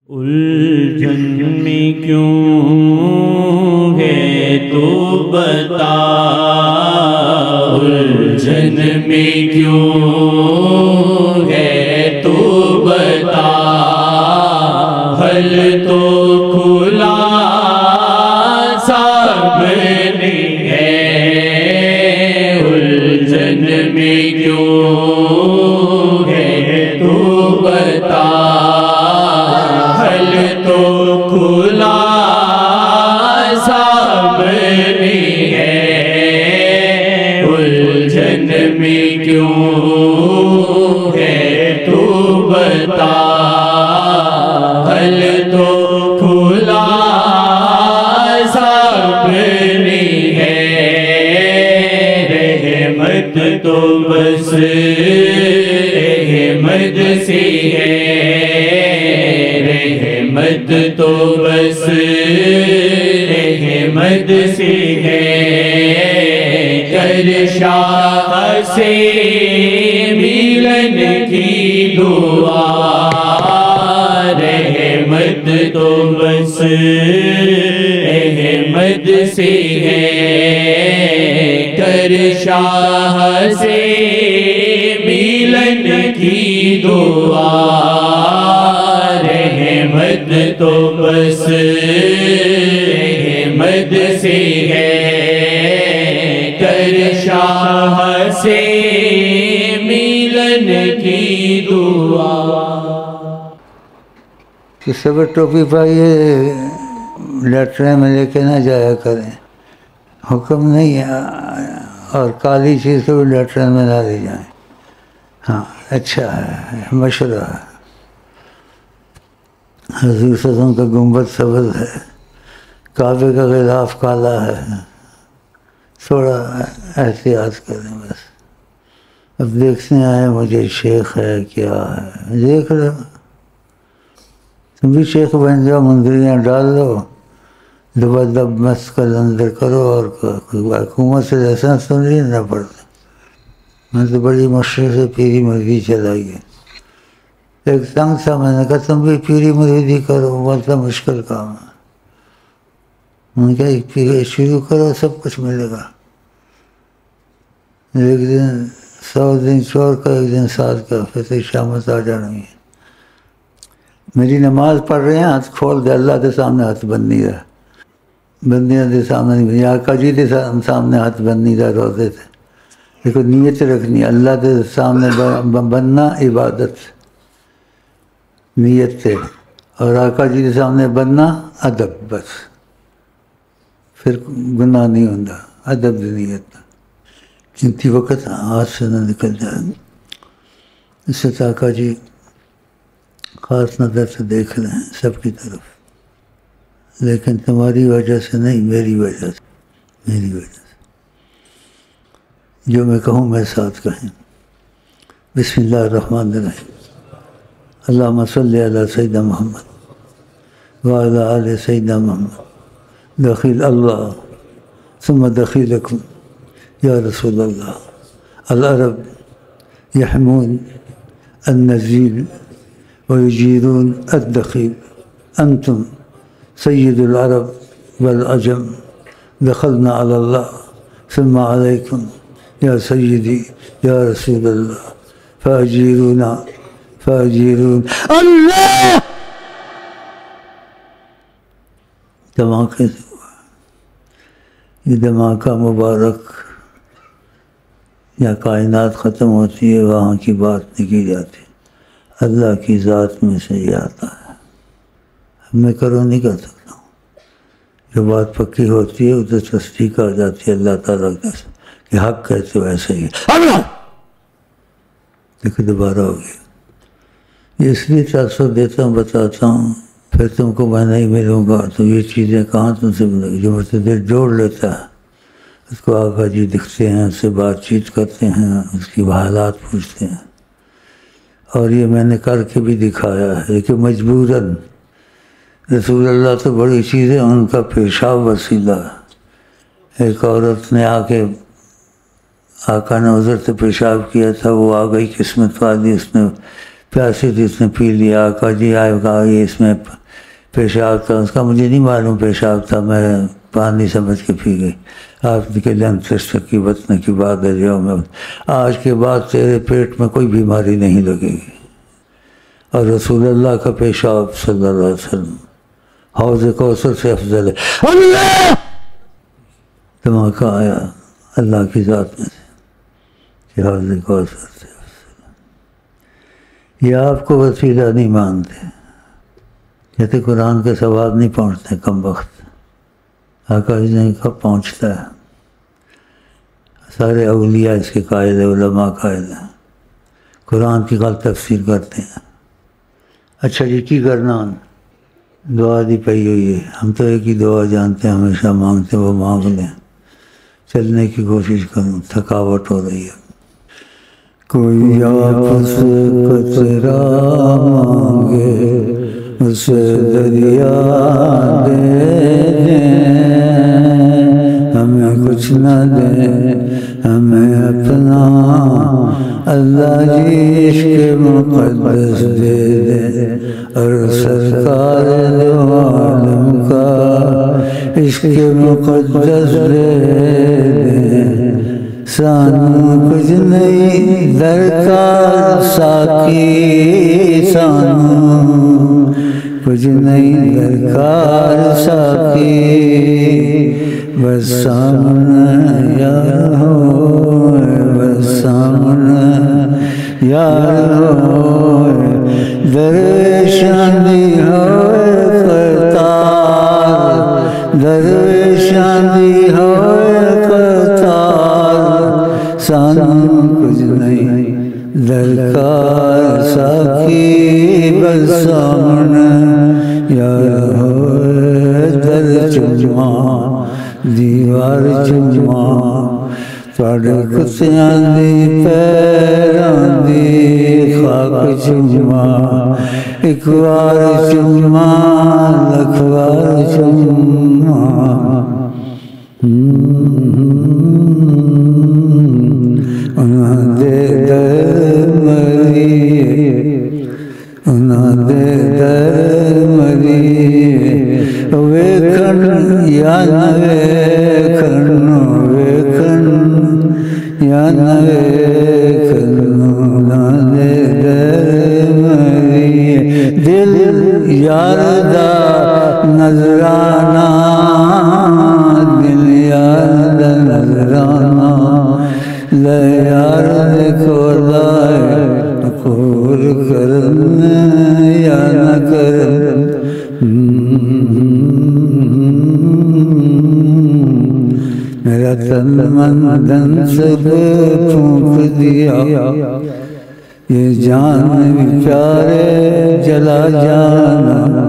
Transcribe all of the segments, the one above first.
الجھن میں کیوں ہے تو بتا، الجھن میں کیوں ہے تو بتا، حل تو کھلا سامنے ہے، الجھن میں کیوں ہے تو بتا، تو کھلا سامنے ہے، الجھن میں کیوں ہے تو بتا، حل تو کھلا سامنے ہے، رحمت تو بس رحمت سے ہے، رحمت تو بس رحمت سے ہے، گر شاہ سے ملن کی دعا، رحمت تو بس رحمت سے ہے، گر شاہ سے ملن کی دعا، رحمت تو بس رحمت سے ہے، گر شاہ سے ملن کی دعا۔ کسی پر ٹوپی پائیے لیٹرین میں لے کے نہ جایا کریں، حکم نہیں ہے، اور کالی چیز کو بھی لیٹرین میں نہ لے جائیں۔ ہاں اچھا ہے، مشورہ ہے۔ حضور صلی اللہ علیہ وسلم کا گنبد سبز ہے، کعبے کا غلاف کالا ہے، تھوڑا احتیاط کریں بس۔ اب دیکھنے آئے مجھے شیخ ہے کیا ہے، دیکھ لو، تم بھی شیخ بن جاؤ، منظریاں ڈال لو، دبادب مست اندر کرو، اور حکومت سے لائسنس تو نہیں لینا پڑتا۔ میں تو بڑی مشکل سے پیری مرغی چلائی ہے، ایک تنگ تھا، میں نے کہا تم بھی پیری مریدی کرو، بہت مشکل کام ہے۔ میں نے کہا ایک پیری شروع کرو سب کچھ ملے گا، ایک دن 100 دن چور کا، ایک دن ساتھ کا، پھر تو شامت آ جانی ہے۔ میری نماز پڑھ رہے ہیں، ہاتھ کھول دے، اللہ کے سامنے ہاتھ بند نہیں رہا، بندیاں دے سامنے نہیں، آقا جی کے سامنے ہاتھ بند نہیں رہا، روزے تھے۔ دیکھو نیت رکھنی، اللہ کے سامنے بننا عبادت نیت سے، اور آقا جی کے سامنے بننا ادب، بس پھر گناہ نہیں ہوتا، ادب دی نیت قیمتی وقت ہاتھ سے نہ نکل جائے۔ اس سے آقا جی خاص نظر سے دیکھ رہے ہیں سب کی طرف، لیکن تمہاری وجہ سے نہیں، میری وجہ سے، میری وجہ سے۔ جو میں کہوں میں ساتھ کہیں۔ بسم اللہ الرحمن الرحیم، اللہم صلی علی سیدنا محمد وعلی آل سیدنا محمد، دخیل اللہ ثم دخیلکم یا رسول اللہ، العرب یحمون النزیل ویجیرون الدخیل، انتم سید العرب والعجم، دخلنا علی اللہ ثم علیکم یا سیدی یا رسول اللہ، فاجیرونا فاجیرون اللہ۔ دھماکے سے ہوا، یہ دھماکہ مبارک، یا کائنات ختم ہوتی ہے وہاں کی بات نہیں کی جاتی، اللہ کی ذات میں سے یہ آتا ہے۔ میں کرو نہیں کر سکتا ہوں، جو بات پکی ہوتی ہے ادھر تصدیق آ جاتی ہے اللہ تعالیٰ کی طرف سے کہ حق کہتے ہو ایسا ہی ہے۔ دیکھو دوبارہ ہو گیا، یہ اس لیے تاثر دیتا ہوں، بتاتا ہوں، پھر تم کو میں نہیں ملوں گا تو یہ چیزیں کہاں تم سے ملے گی۔ جو مجھ سے دل جوڑ لیتا ہے اس کو آقا جی دکھتے ہیں، اس سے بات چیت کرتے ہیں، اس کی حالات پوچھتے ہیں، اور یہ میں نے کر کے بھی دکھایا ہے کہ مجبوراً رسول اللہ تو بڑی چیز ہے، ان کا پیشاب وسیلہ۔ ایک عورت نے آ کے آقا نے عذر سے پیشاب کیا تھا، وہ آ گئی قسمت والی، اس نے پیاسے تھے، اس نے پی لیا، کہا جی آئے، کہا یہ اس میں پیشاب تھا، اس کا مجھے نہیں معلوم پیشاب تھا، میں پانی سمجھ کے پی گئی۔ آپ کے لن تشتکی بطن کی بات ہے جو میں آج کے بعد تیرے پیٹ میں کوئی بیماری نہیں لگے گی۔ اور رسول اللہ کا پیشاب صلی اللہ علیہ وسلم حوض کوثر سے افضل ہے۔ اللہ دھماکہ آیا اللہ کی ذات میں سے کہ حوض کوثر سے افضل ہے۔ یہ آپ کو وسیلہ نہیں مانتے، کہتے قرآن کے ثواب نہیں پہنچتے، کم وقت آقا نے کب پہنچتا ہے؟ سارے اولیاء اس کے قائل ہیں، علماء قائل ہیں، قرآن کی غلط تفسیر کرتے ہیں۔ اچھا جی کی کرنا دعا دی پئی ہوئی ہے، ہم تو ایک ہی دعا جانتے ہیں، ہمیشہ مانگتے وہ مانگ لیں، چلنے کی کوشش کروں، تھکاوٹ ہو رہی ہے۔ کوئی آپ سے قطرہ مانگے اسے دریا دے دیں، ہمیں کچھ نہ دیں ہمیں اپنا اللہ جی عشق مقدس دے دے، اور سرکار دو عالم کا عشق مقدس دے دے۔ سانو کچھ نہیں درکار ساقی، سانو کچھ نہیں درکار ساقی، بس سامنے یار ہو، بس سامنے یار ہو، درویشان دی ہوئے قطار، درویشان دی ہوئے قطار، سانو کچھ نہیں درکار ساقی، بس سامنے یار ہوئے، در چما دیوار چما، تواڈے کتیاں دی پیراں دی خاک چما، ایک وار چما لکھ وار چما، انہاں دے در مریے، انہاں دے در مریے، ویکھن یا نہ ویکھن، ویکھن یا نہ ویکھن، انہاں دے در مریے، دل یار دا نظرانہ، دل یار دا نظرانہ، لے یار دیکھو لائے قبول کرن یا نہ کرن، میرا تن من دن سب پھونک دیا، یہ جان بھی پیارے جلا جانا،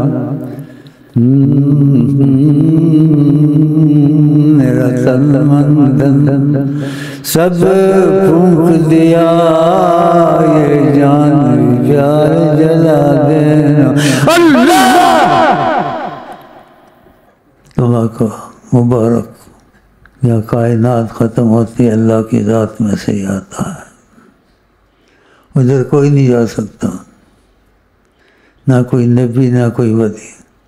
میرا تن من دن سب پھونک دیا، یہ جان بھی پیارے جلا دینا۔ اللہ دعا کو مبارک، یا کائنات ختم ہوتی ہے اللہ کی ذات میں سے ہی آتا ہے، ادھر کوئی نہیں جا سکتا، نہ کوئی نبی نہ کوئی ولی،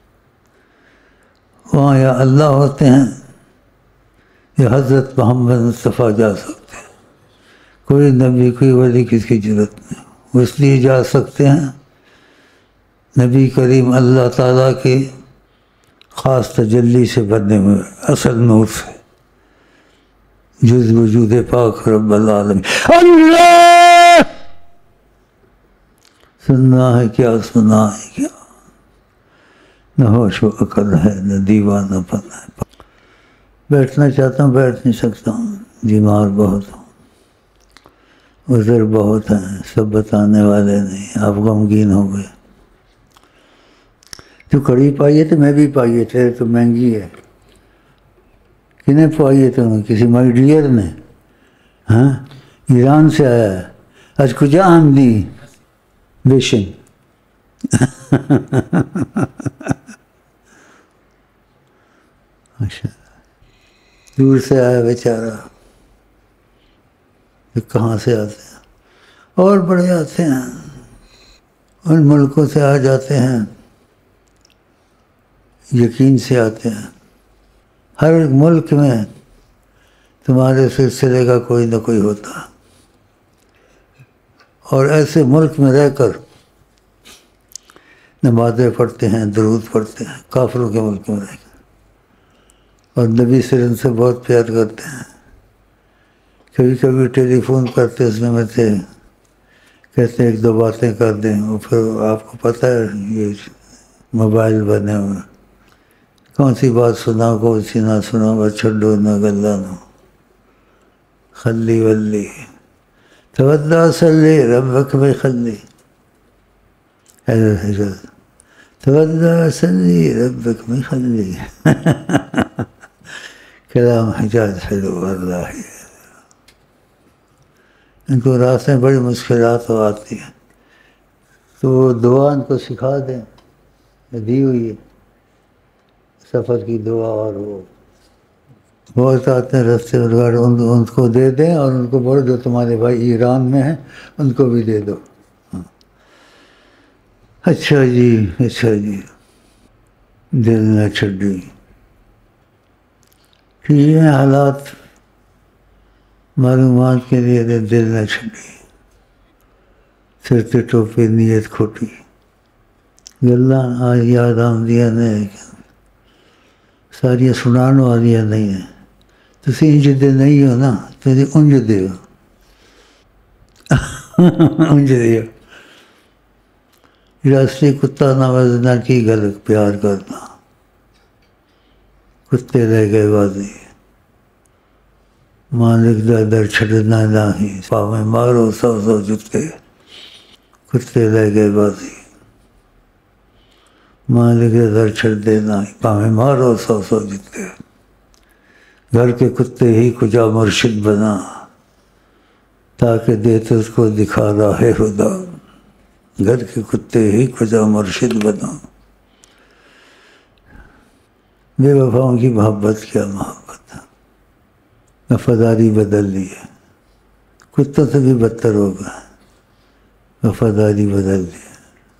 وہاں یا اللہ ہوتے ہیں یا حضرت محمد مصطفیٰ جا سکتے ہیں، کوئی نبی کوئی ولی کس کی ضرورت نہیں، وہ اس لیے جا سکتے ہیں نبی کریم اللہ تعالیٰ کی خاص تجلی سے بننے میں، اصل نور سے، جز وجود پاک رب العالمین۔ اللہ سننا ہے کیا، سنا ہے کیا، نہ ہوش و عقل ہے نہ دیوانہ پن ہے۔ بیٹھنا چاہتا ہوں بیٹھ نہیں سکتا ہوں، بیمار بہت ہوں، عذر بہت ہیں، سب بتانے والے نہیں، آپ غمگین ہو گئے۔ تو کڑی پائی ہے تو میں بھی پائی ہے، تیرے تو مہنگی ہے، کنے پائی ہے تمہیں؟ کسی مائی ڈیئر نے، ہاں ایران سے آیا ہے، آج کجا آمدی بیشن دور سے آیا بیچارہ، کہاں سے آتے ہیں، اور بڑے آتے ہیں، ان ملکوں سے آ جاتے ہیں، یقین سے آتے ہیں۔ ہر ملک میں تمہارے سلسلے کا کوئی نہ کوئی ہوتا، اور ایسے ملک میں رہ کر نمازیں پڑھتے ہیں، درود پڑھتے ہیں، کافروں کے ملک میں رہ کر، اور نبی صلی اللہ علیہ وسلم سے بہت پیار کرتے ہیں۔ کبھی کبھی ٹیلی فون کرتے اس میں سے کہتے ہیں ایک دو باتیں کر دیں، اور پھر آپ کو پتہ ہے یہ موبائل بنے ہوئے، کون سی بات سنا کون سی نہ سنا، بس چھڈو نہ گلا نو خلی ولی تودع صلی ربک میں خلی تودع صلی ربک میں خلی کلام حجاز حلو اللہ۔ ان کو راستے میں بڑی مشکلات ہو آتی ہیں، تو وہ دعا ان کو سکھا دیں، دی ہوئی ہے سفر کی دعا، اور وہ بہت آتے ہیں رستے میں، ان کو دے دیں، اور ان کو بولو جو تمہارے بھائی ایران میں ہیں ان کو بھی دے دو۔ اچھا جی، اچھا جی، دل نہ چھڈی کہ یہ حالات معلومات کے لیے دل نہ چھڈی، سر تے ٹوپی نیت کھوٹی، گلا یاد آدیاں نے ساریاں سنان والیاں نہیں ہیں۔ تسی انج دے نہیں ہو نا، تسی انج دے ہو انج دے ہو۔ اصلی کتا نہ وزنا کی گل پیار کرنا، کتے لے گئے بازی، مالک دا در چھڑنا نہیں، پاویں مارو سو سو جتے، کتے لے گئے بازی، مالک دا در چھڑ دینا، پاویں مارو سو سو جتے، گھر کے کتے ہی کجا مرشد بنا، تاکہ دیتے اس کو دکھا راہ خدا، گھر کے کتے ہی کجا مرشد بنا۔ بے وفاؤں کی محبت کیا محبت ہے، وفاداری بدل لی ہے، کتوں سے بھی بدتر ہو گئے، وفاداری بدل لی ہے۔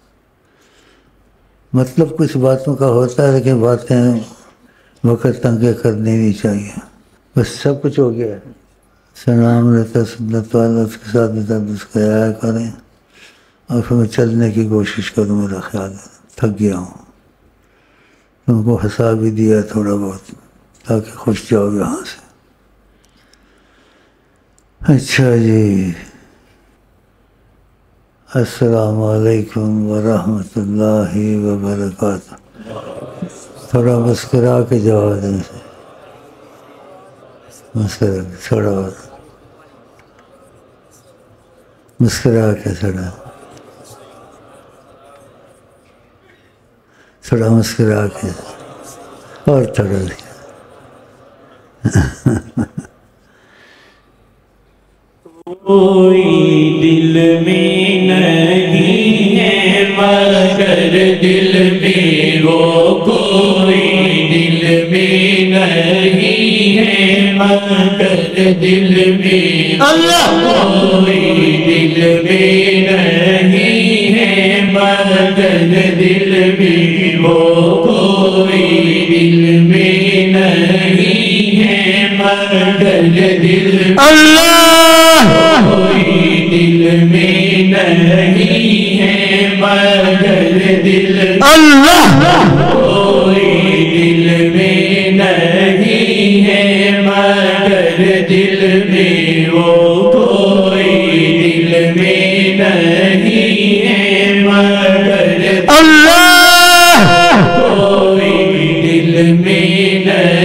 مطلب کچھ باتوں کا ہوتا ہے، لیکن باتیں وقت تنگے کرنی نہیں چاہیے، بس سب کچھ ہو گیا ہے۔ سلام رہتا سنت والا، اس کے ساتھ اس کا آیا کریں، اور پھر میں چلنے کی کوشش کروں، میرا خیال ہے تھک گیا ہوں، تم کو ہنسا بھی دیا تھوڑا بہت تاکہ خوش جاؤ یہاں سے۔ اچھا جی، السلام علیکم ورحمۃ اللہ وبرکاتہ۔ تھوڑا مسکرا کے جواب دیں، مسکرا کے تھوڑا بہت مسکرا کے تھوڑا مسکرا کے، اور تھوڑا کوئی دل میں نہیں ہے مگر دل میں وہ، کوئی دل میں نہیں ہے مگر دل میں اللہ، کوئی دل میں نہیں ہے مگر دل میں وہ، کوئی دل میں نہیں ہے مگر دل اللہ، کوئی دل میں نہیں ہے مگر دل اللہ، کوئی دل میں نہیں ہے مگر دل میں وہ، کوئی دل میں نہیں ہے مگر اللہ، کوئی دل میں نہیں